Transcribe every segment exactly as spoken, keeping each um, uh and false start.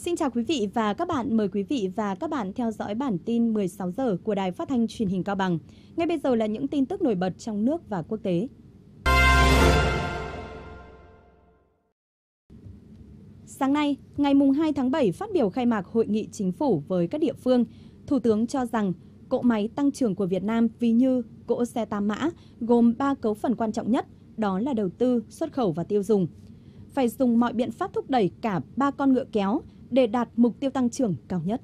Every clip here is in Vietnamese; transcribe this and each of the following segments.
Xin chào quý vị và các bạn, mời quý vị và các bạn theo dõi bản tin mười sáu giờ của Đài Phát thanh Truyền hình Cao Bằng. Ngay bây giờ là những tin tức nổi bật trong nước và quốc tế. Sáng nay, ngày hai tháng bảy, phát biểu khai mạc Hội nghị Chính phủ với các địa phương, Thủ tướng cho rằng cỗ máy tăng trưởng của Việt Nam ví như cỗ xe tam mã, gồm ba cấu phần quan trọng nhất, đó là đầu tư, xuất khẩu và tiêu dùng. Phải dùng mọi biện pháp thúc đẩy cả ba con ngựa kéo để đạt mục tiêu tăng trưởng cao nhất.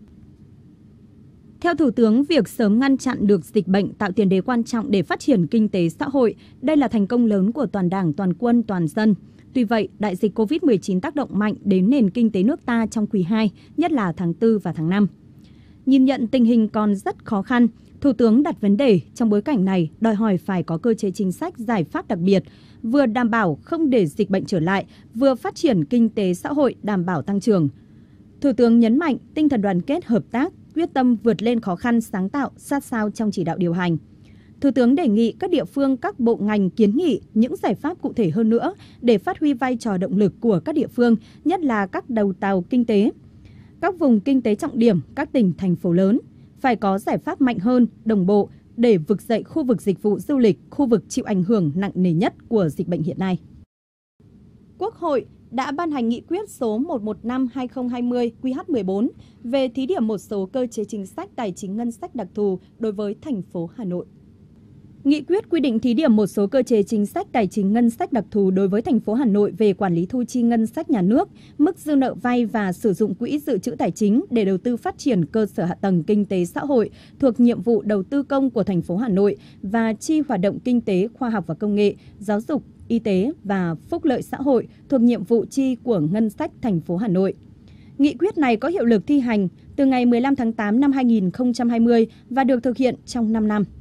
Theo Thủ tướng, việc sớm ngăn chặn được dịch bệnh tạo tiền đề quan trọng để phát triển kinh tế xã hội. Đây là thành công lớn của toàn Đảng, toàn quân, toàn dân. Tuy vậy, đại dịch Covid mười chín tác động mạnh đến nền kinh tế nước ta trong quý hai, nhất là tháng tư và tháng năm. Nhìn nhận tình hình còn rất khó khăn, Thủ tướng đặt vấn đề trong bối cảnh này đòi hỏi phải có cơ chế chính sách giải pháp đặc biệt, vừa đảm bảo không để dịch bệnh trở lại, vừa phát triển kinh tế xã hội đảm bảo tăng trưởng. Thủ tướng nhấn mạnh tinh thần đoàn kết hợp tác, quyết tâm vượt lên khó khăn sáng tạo, sát sao trong chỉ đạo điều hành. Thủ tướng đề nghị các địa phương, các bộ ngành kiến nghị những giải pháp cụ thể hơn nữa để phát huy vai trò động lực của các địa phương, nhất là các đầu tàu kinh tế. Các vùng kinh tế trọng điểm, các tỉnh, thành phố lớn phải có giải pháp mạnh hơn, đồng bộ để vực dậy khu vực dịch vụ du lịch, khu vực chịu ảnh hưởng nặng nề nhất của dịch bệnh hiện nay. Quốc hội đã ban hành nghị quyết số một trăm mười lăm trên hai nghìn không trăm hai mươi Q H mười bốn về thí điểm một số cơ chế chính sách tài chính ngân sách đặc thù đối với thành phố Hà Nội. Nghị quyết quy định thí điểm một số cơ chế chính sách tài chính ngân sách đặc thù đối với thành phố Hà Nội về quản lý thu chi ngân sách nhà nước, mức dư nợ vay và sử dụng quỹ dự trữ tài chính để đầu tư phát triển cơ sở hạ tầng kinh tế xã hội thuộc nhiệm vụ đầu tư công của thành phố Hà Nội và chi hoạt động kinh tế, khoa học và công nghệ, giáo dục, y tế và phúc lợi xã hội thuộc nhiệm vụ chi của ngân sách thành phố Hà Nội. Nghị quyết này có hiệu lực thi hành từ ngày mười lăm tháng tám năm hai nghìn không trăm hai mươi và được thực hiện trong năm năm.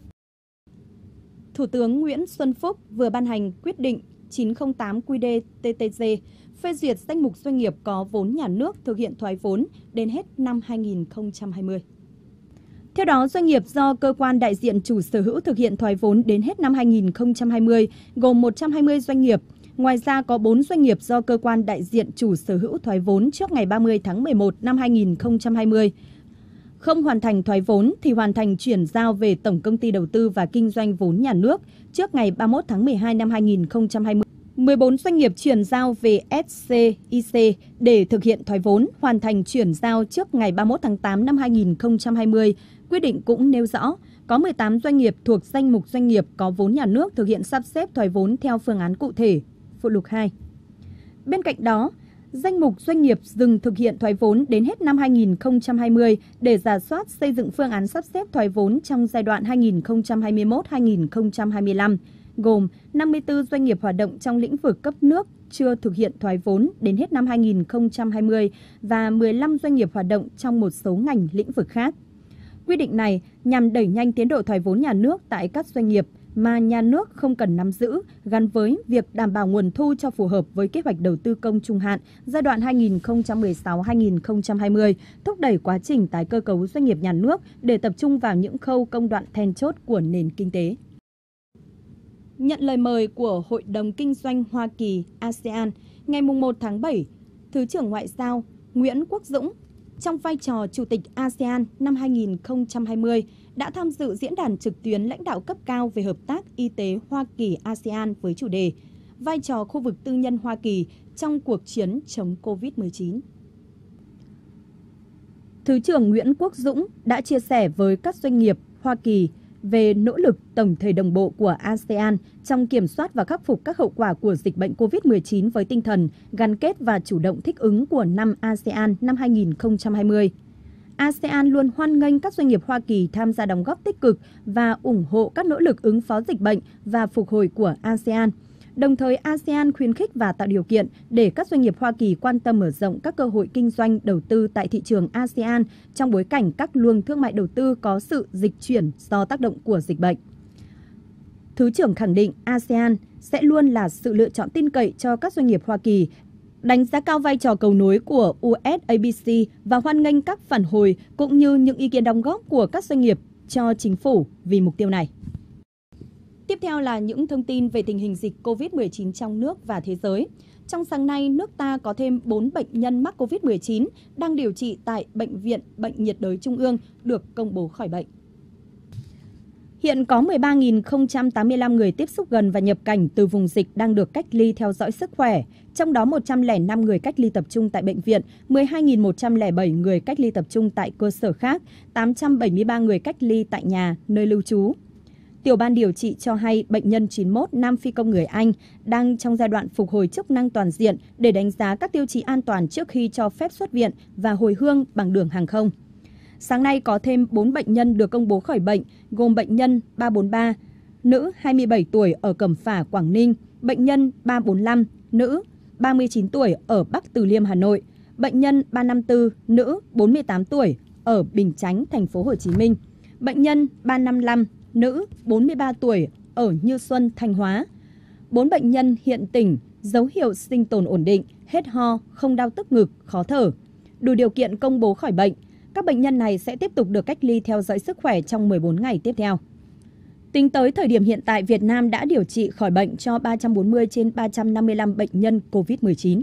Thủ tướng Nguyễn Xuân Phúc vừa ban hành quyết định chín không tám Q D T T G phê duyệt danh mục doanh nghiệp có vốn nhà nước thực hiện thoái vốn đến hết năm hai nghìn không trăm hai mươi. Theo đó, doanh nghiệp do cơ quan đại diện chủ sở hữu thực hiện thoái vốn đến hết năm hai nghìn không trăm hai mươi gồm một trăm hai mươi doanh nghiệp. Ngoài ra có bốn doanh nghiệp do cơ quan đại diện chủ sở hữu thoái vốn trước ngày ba mươi tháng mười một năm hai nghìn không trăm hai mươi. Không hoàn thành thoái vốn thì hoàn thành chuyển giao về Tổng Công ty Đầu tư và Kinh doanh vốn nhà nước trước ngày ba mươi mốt tháng mười hai năm hai nghìn không trăm hai mươi. mười bốn doanh nghiệp chuyển giao về S C I C để thực hiện thoái vốn, hoàn thành chuyển giao trước ngày ba mươi mốt tháng tám năm hai nghìn không trăm hai mươi. Quyết định cũng nêu rõ, có mười tám doanh nghiệp thuộc danh mục doanh nghiệp có vốn nhà nước thực hiện sắp xếp thoái vốn theo phương án cụ thể, phụ lục hai. Bên cạnh đó, danh mục doanh nghiệp dừng thực hiện thoái vốn đến hết năm hai nghìn không trăm hai mươi để rà soát xây dựng phương án sắp xếp thoái vốn trong giai đoạn hai nghìn không trăm hai mươi mốt đến hai nghìn không trăm hai mươi lăm, gồm năm mươi tư doanh nghiệp hoạt động trong lĩnh vực cấp nước chưa thực hiện thoái vốn đến hết năm hai nghìn không trăm hai mươi và mười lăm doanh nghiệp hoạt động trong một số ngành lĩnh vực khác. Quy định này nhằm đẩy nhanh tiến độ thoái vốn nhà nước tại các doanh nghiệp mà nhà nước không cần nắm giữ, gắn với việc đảm bảo nguồn thu cho phù hợp với kế hoạch đầu tư công trung hạn giai đoạn hai nghìn không trăm mười sáu đến hai nghìn không trăm hai mươi, thúc đẩy quá trình tái cơ cấu doanh nghiệp nhà nước để tập trung vào những khâu công đoạn then chốt của nền kinh tế. Nhận lời mời của Hội đồng Kinh doanh Hoa Kỳ A S E A N, ngày một tháng bảy, Thứ trưởng Ngoại giao Nguyễn Quốc Dũng, trong vai trò Chủ tịch A S E A N năm hai nghìn không trăm hai mươi, đã tham dự diễn đàn trực tuyến lãnh đạo cấp cao về hợp tác y tế Hoa Kỳ A S E A N với chủ đề vai trò khu vực tư nhân Hoa Kỳ trong cuộc chiến chống Covid mười chín. Thứ trưởng Nguyễn Quốc Dũng đã chia sẻ với các doanh nghiệp Hoa Kỳ về nỗ lực tổng thể đồng bộ của A S E A N trong kiểm soát và khắc phục các hậu quả của dịch bệnh Covid mười chín với tinh thần gắn kết và chủ động thích ứng của năm A S E A N năm hai nghìn không trăm hai mươi. A S E A N luôn hoan nghênh các doanh nghiệp Hoa Kỳ tham gia đóng góp tích cực và ủng hộ các nỗ lực ứng phó dịch bệnh và phục hồi của A S E A N. Đồng thời, A S E A N khuyến khích và tạo điều kiện để các doanh nghiệp Hoa Kỳ quan tâm mở rộng các cơ hội kinh doanh đầu tư tại thị trường A S E A N trong bối cảnh các luồng thương mại đầu tư có sự dịch chuyển do tác động của dịch bệnh. Thứ trưởng khẳng định A S E A N sẽ luôn là sự lựa chọn tin cậy cho các doanh nghiệp Hoa Kỳ, đánh giá cao vai trò cầu nối của U S A B C và hoan nghênh các phản hồi cũng như những ý kiến đóng góp của các doanh nghiệp cho chính phủ vì mục tiêu này. Tiếp theo là những thông tin về tình hình dịch Covid mười chín trong nước và thế giới. Trong sáng nay, nước ta có thêm bốn bệnh nhân mắc Covid mười chín đang điều trị tại Bệnh viện Bệnh nhiệt đới Trung ương được công bố khỏi bệnh. Hiện có mười ba nghìn không trăm tám mươi lăm người tiếp xúc gần và nhập cảnh từ vùng dịch đang được cách ly theo dõi sức khỏe, trong đó một trăm lẻ năm người cách ly tập trung tại bệnh viện, mười hai nghìn một trăm lẻ bảy người cách ly tập trung tại cơ sở khác, tám trăm bảy mươi ba người cách ly tại nhà, nơi lưu trú. Tiểu ban điều trị cho hay bệnh nhân chín mươi mốt nam phi công người Anh đang trong giai đoạn phục hồi chức năng toàn diện để đánh giá các tiêu chí an toàn trước khi cho phép xuất viện và hồi hương bằng đường hàng không. Sáng nay có thêm bốn bệnh nhân được công bố khỏi bệnh, gồm bệnh nhân ba bốn ba, nữ hai mươi bảy tuổi ở Cẩm Phả, Quảng Ninh, bệnh nhân ba bốn lăm, nữ ba mươi chín tuổi ở Bắc Từ Liêm, Hà Nội, bệnh nhân ba năm tư, nữ bốn mươi tám tuổi ở Bình Chánh, thành phố Hồ Chí Minh, bệnh nhân ba năm lăm, nữ bốn mươi ba tuổi ở Như Xuân, Thanh Hóa. Bốn bệnh nhân hiện tỉnh, dấu hiệu sinh tồn ổn định, hết ho, không đau tức ngực, khó thở. Đủ điều kiện công bố khỏi bệnh. Các bệnh nhân này sẽ tiếp tục được cách ly theo dõi sức khỏe trong mười bốn ngày tiếp theo. Tính tới thời điểm hiện tại, Việt Nam đã điều trị khỏi bệnh cho ba trăm bốn mươi trên ba trăm năm mươi lăm bệnh nhân Covid mười chín.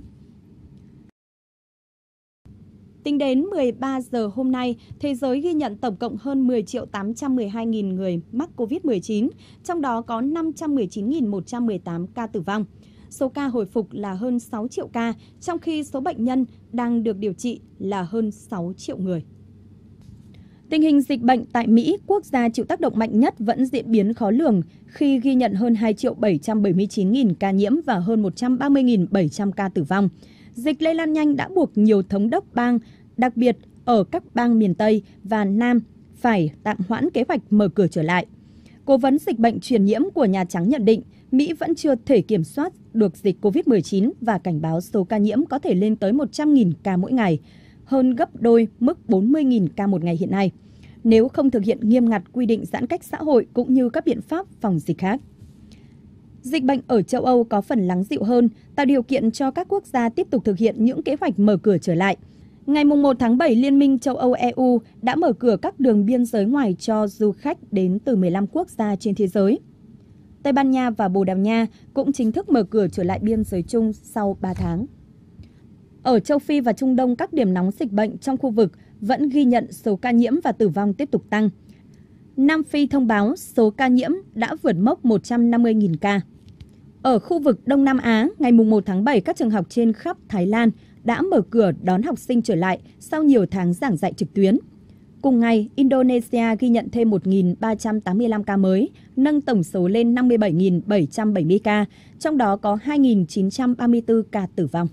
Tính đến mười ba giờ hôm nay, thế giới ghi nhận tổng cộng hơn mười triệu tám trăm mười hai nghìn người mắc Covid mười chín, trong đó có năm trăm mười chín nghìn một trăm mười tám ca tử vong. Số ca hồi phục là hơn sáu triệu ca, trong khi số bệnh nhân đang được điều trị là hơn sáu triệu người. Tình hình dịch bệnh tại Mỹ, quốc gia chịu tác động mạnh nhất, vẫn diễn biến khó lường khi ghi nhận hơn hai triệu bảy trăm bảy mươi chín nghìn ca nhiễm và hơn một trăm ba mươi nghìn bảy trăm ca tử vong. Dịch lây lan nhanh đã buộc nhiều thống đốc bang, đặc biệt ở các bang miền Tây và Nam, phải tạm hoãn kế hoạch mở cửa trở lại. Cố vấn dịch bệnh truyền nhiễm của Nhà Trắng nhận định Mỹ vẫn chưa thể kiểm soát được dịch Covid mười chín và cảnh báo số ca nhiễm có thể lên tới một trăm nghìn ca mỗi ngày, hơn gấp đôi mức bốn mươi nghìn ca một ngày hiện nay, nếu không thực hiện nghiêm ngặt quy định giãn cách xã hội cũng như các biện pháp phòng dịch khác. Dịch bệnh ở châu Âu có phần lắng dịu hơn, tạo điều kiện cho các quốc gia tiếp tục thực hiện những kế hoạch mở cửa trở lại. Ngày một tháng bảy, Liên minh châu Âu E U đã mở cửa các đường biên giới ngoài cho du khách đến từ mười lăm quốc gia trên thế giới. Tây Ban Nha và Bồ Đào Nha cũng chính thức mở cửa trở lại biên giới chung sau ba tháng. Ở châu Phi và Trung Đông, các điểm nóng dịch bệnh trong khu vực vẫn ghi nhận số ca nhiễm và tử vong tiếp tục tăng. Nam Phi thông báo số ca nhiễm đã vượt mốc một trăm năm mươi nghìn ca. Ở khu vực Đông Nam Á, ngày một tháng bảy, các trường học trên khắp Thái Lan đã mở cửa đón học sinh trở lại sau nhiều tháng giảng dạy trực tuyến. Cùng ngày, Indonesia ghi nhận thêm một nghìn ba trăm tám mươi lăm ca mới, nâng tổng số lên năm mươi bảy nghìn bảy trăm bảy mươi ca, trong đó có hai nghìn chín trăm ba mươi tư ca tử vong.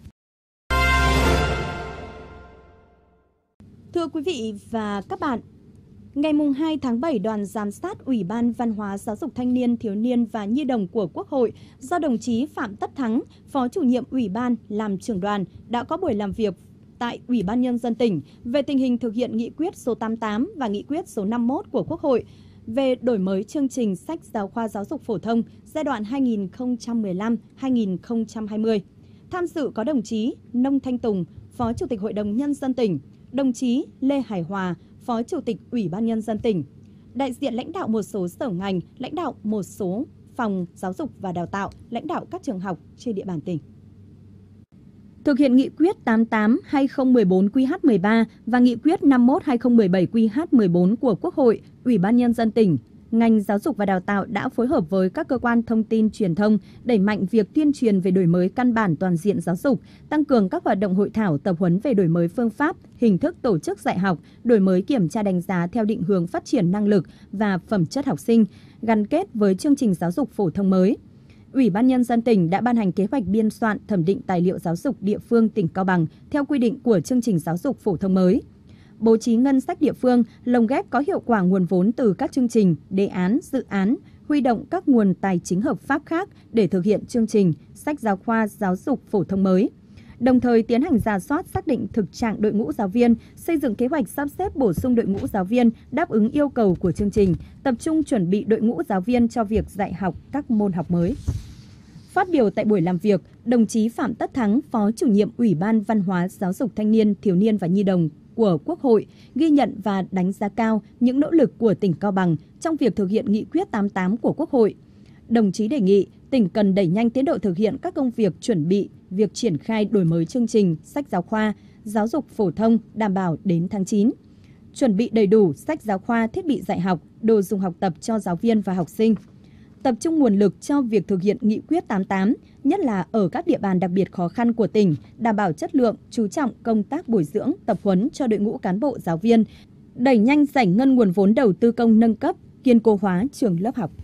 Thưa quý vị và các bạn, ngày hai tháng bảy, đoàn giám sát Ủy ban Văn hóa, Giáo dục Thanh niên, Thiếu niên và Nhi đồng của Quốc hội do đồng chí Phạm Tất Thắng, Phó chủ nhiệm Ủy ban làm trưởng đoàn đã có buổi làm việc tại Ủy ban Nhân dân tỉnh về tình hình thực hiện nghị quyết số tám mươi tám và nghị quyết số năm mươi mốt của Quốc hội về đổi mới chương trình sách giáo khoa giáo dục phổ thông giai đoạn hai nghìn không trăm mười lăm đến hai nghìn không trăm hai mươi. Tham dự có đồng chí Nông Thanh Tùng, Phó Chủ tịch Hội đồng Nhân dân tỉnh, đồng chí Lê Hải Hòa, Phó Chủ tịch Ủy ban Nhân dân tỉnh, đại diện lãnh đạo một số sở ngành, lãnh đạo một số phòng giáo dục và đào tạo, lãnh đạo các trường học trên địa bàn tỉnh. Thực hiện nghị quyết tám mươi tám trên hai nghìn không trăm mười bốn Q H mười ba và nghị quyết năm mươi mốt trên hai nghìn không trăm mười bảy Q H mười bốn của Quốc hội, Ủy ban Nhân dân tỉnh, ngành giáo dục và đào tạo đã phối hợp với các cơ quan thông tin truyền thông đẩy mạnh việc tuyên truyền về đổi mới căn bản toàn diện giáo dục, tăng cường các hoạt động hội thảo tập huấn về đổi mới phương pháp, hình thức tổ chức dạy học, đổi mới kiểm tra đánh giá theo định hướng phát triển năng lực và phẩm chất học sinh, gắn kết với chương trình giáo dục phổ thông mới. Ủy ban Nhân dân tỉnh đã ban hành kế hoạch biên soạn thẩm định tài liệu giáo dục địa phương tỉnh Cao Bằng theo quy định của chương trình giáo dục phổ thông mới. Bố trí ngân sách địa phương, lồng ghép có hiệu quả nguồn vốn từ các chương trình, đề án, dự án, huy động các nguồn tài chính hợp pháp khác để thực hiện chương trình sách giáo khoa giáo dục phổ thông mới. Đồng thời tiến hành rà soát xác định thực trạng đội ngũ giáo viên, xây dựng kế hoạch sắp xếp bổ sung đội ngũ giáo viên đáp ứng yêu cầu của chương trình, tập trung chuẩn bị đội ngũ giáo viên cho việc dạy học các môn học mới. Phát biểu tại buổi làm việc, đồng chí Phạm Tất Thắng, Phó chủ nhiệm Ủy ban Văn hóa, Giáo dục Thanh niên, Thiếu niên và Nhi đồng của Quốc hội, ghi nhận và đánh giá cao những nỗ lực của tỉnh Cao Bằng trong việc thực hiện nghị quyết tám mươi tám của Quốc hội. Đồng chí đề nghị tỉnh cần đẩy nhanh tiến độ thực hiện các công việc chuẩn bị, việc triển khai đổi mới chương trình, sách giáo khoa, giáo dục phổ thông đảm bảo đến tháng chín. Chuẩn bị đầy đủ sách giáo khoa, thiết bị dạy học, đồ dùng học tập cho giáo viên và học sinh. Tập trung nguồn lực cho việc thực hiện nghị quyết tám mươi tám, nhất là ở các địa bàn đặc biệt khó khăn của tỉnh, đảm bảo chất lượng, chú trọng công tác bồi dưỡng, tập huấn cho đội ngũ cán bộ giáo viên, đẩy nhanh giải ngân nguồn vốn đầu tư công nâng cấp, kiên cố hóa trường lớp học.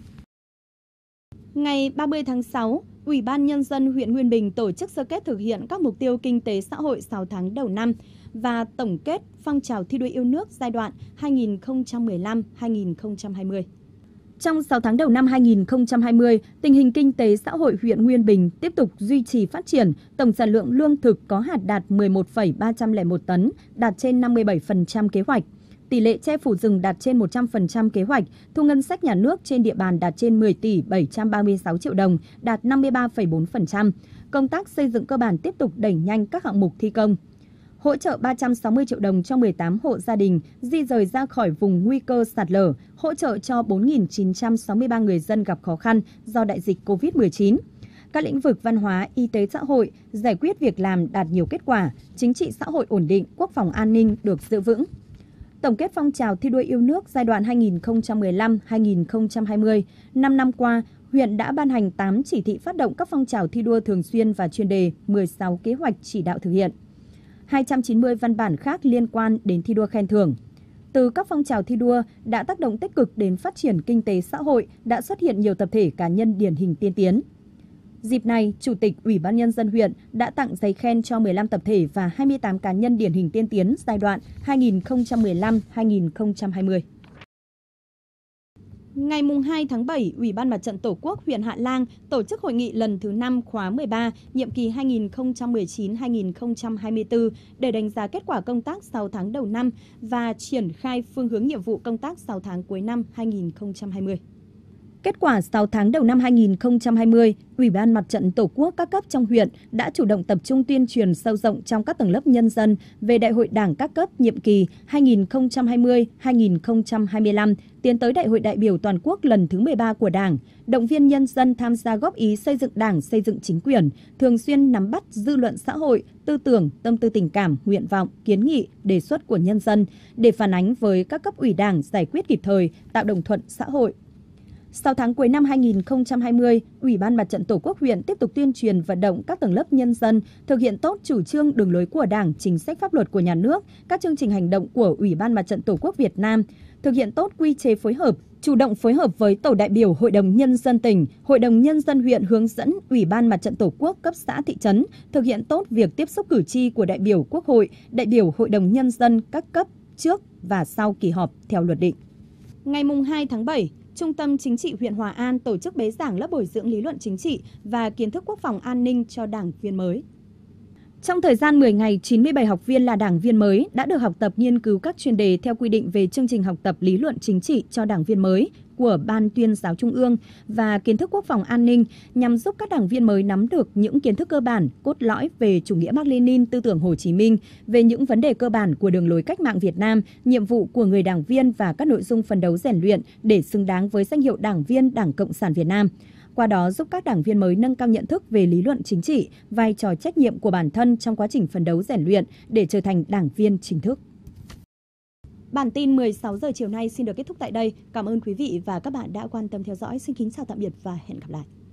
Ngày ba mươi tháng sáu, Ủy ban Nhân dân huyện Nguyên Bình tổ chức sơ kết thực hiện các mục tiêu kinh tế xã hội sáu tháng đầu năm và tổng kết phong trào thi đua yêu nước giai đoạn hai nghìn không trăm mười lăm đến hai nghìn không trăm hai mươi. Trong sáu tháng đầu năm hai nghìn không trăm hai mươi, tình hình kinh tế xã hội huyện Nguyên Bình tiếp tục duy trì phát triển, tổng sản lượng lương thực có hạt đạt mười một phẩy ba không một tấn, đạt trên năm mươi bảy phần trăm kế hoạch. Tỷ lệ che phủ rừng đạt trên một trăm phần trăm kế hoạch, thu ngân sách nhà nước trên địa bàn đạt trên mười tỷ bảy trăm ba mươi sáu triệu đồng, đạt năm mươi ba phẩy bốn phần trăm. Công tác xây dựng cơ bản tiếp tục đẩy nhanh các hạng mục thi công. Hỗ trợ ba trăm sáu mươi triệu đồng cho mười tám hộ gia đình di rời ra khỏi vùng nguy cơ sạt lở, hỗ trợ cho bốn nghìn chín trăm sáu mươi ba người dân gặp khó khăn do đại dịch Covid mười chín. Các lĩnh vực văn hóa, y tế xã hội, giải quyết việc làm đạt nhiều kết quả, chính trị xã hội ổn định, quốc phòng an ninh được giữ vững. Tổng kết phong trào thi đua yêu nước giai đoạn hai nghìn không trăm mười lăm đến hai nghìn không trăm hai mươi, năm năm qua, huyện đã ban hành tám chỉ thị phát động các phong trào thi đua thường xuyên và chuyên đề, mười sáu kế hoạch chỉ đạo thực hiện, hai trăm chín mươi văn bản khác liên quan đến thi đua khen thưởng. Từ các phong trào thi đua đã tác động tích cực đến phát triển kinh tế xã hội, đã xuất hiện nhiều tập thể cá nhân điển hình tiên tiến. Dịp này, Chủ tịch Ủy ban Nhân dân huyện đã tặng giấy khen cho mười lăm tập thể và hai mươi tám cá nhân điển hình tiên tiến giai đoạn hai nghìn không trăm mười lăm đến hai nghìn không trăm hai mươi. Ngày hai tháng bảy, Ủy ban Mặt trận Tổ quốc huyện Hạ Lang tổ chức hội nghị lần thứ năm khóa mười ba, nhiệm kỳ hai nghìn không trăm mười chín đến hai nghìn không trăm hai mươi tư để đánh giá kết quả công tác sáu tháng đầu năm và triển khai phương hướng nhiệm vụ công tác sáu tháng cuối năm hai nghìn không trăm hai mươi. Kết quả sáu tháng đầu năm hai nghìn không trăm hai mươi, Ủy ban Mặt trận Tổ quốc các cấp trong huyện đã chủ động tập trung tuyên truyền sâu rộng trong các tầng lớp nhân dân về Đại hội Đảng các cấp nhiệm kỳ hai nghìn không trăm hai mươi đến hai nghìn không trăm hai mươi lăm, tiến tới Đại hội đại biểu toàn quốc lần thứ mười ba của Đảng, động viên nhân dân tham gia góp ý xây dựng Đảng, xây dựng chính quyền, thường xuyên nắm bắt dư luận xã hội, tư tưởng, tâm tư tình cảm, nguyện vọng, kiến nghị, đề xuất của nhân dân để phản ánh với các cấp ủy Đảng giải quyết kịp thời, tạo đồng thuận xã hội. Sau tháng cuối năm hai nghìn không trăm hai mươi, Ủy ban Mặt trận Tổ quốc huyện tiếp tục tuyên truyền vận động các tầng lớp nhân dân thực hiện tốt chủ trương đường lối của Đảng, chính sách pháp luật của nhà nước, các chương trình hành động của Ủy ban Mặt trận Tổ quốc Việt Nam, thực hiện tốt quy chế phối hợp, chủ động phối hợp với Tổ đại biểu Hội đồng Nhân dân tỉnh, Hội đồng Nhân dân huyện hướng dẫn Ủy ban Mặt trận Tổ quốc cấp xã thị trấn thực hiện tốt việc tiếp xúc cử tri của đại biểu Quốc hội, đại biểu Hội đồng Nhân dân các cấp trước và sau kỳ họp theo luật định. Ngày hai tháng bảy, Trung tâm Chính trị huyện Hòa An tổ chức bế giảng lớp bồi dưỡng lý luận chính trị và kiến thức quốc phòng an ninh cho đảng viên mới. Trong thời gian mười ngày, chín mươi bảy học viên là đảng viên mới đã được học tập nghiên cứu các chuyên đề theo quy định về chương trình học tập lý luận chính trị cho đảng viên mới của Ban Tuyên giáo Trung ương và kiến thức quốc phòng an ninh nhằm giúp các đảng viên mới nắm được những kiến thức cơ bản, cốt lõi về chủ nghĩa Mác-Lênin, tư tưởng Hồ Chí Minh, về những vấn đề cơ bản của đường lối cách mạng Việt Nam, nhiệm vụ của người đảng viên và các nội dung phấn đấu rèn luyện để xứng đáng với danh hiệu đảng viên Đảng Cộng sản Việt Nam. Qua đó giúp các đảng viên mới nâng cao nhận thức về lý luận chính trị, vai trò trách nhiệm của bản thân trong quá trình phấn đấu rèn luyện để trở thành đảng viên chính thức. Bản tin mười sáu giờ chiều nay xin được kết thúc tại đây. Cảm ơn quý vị và các bạn đã quan tâm theo dõi. Xin kính chào tạm biệt và hẹn gặp lại.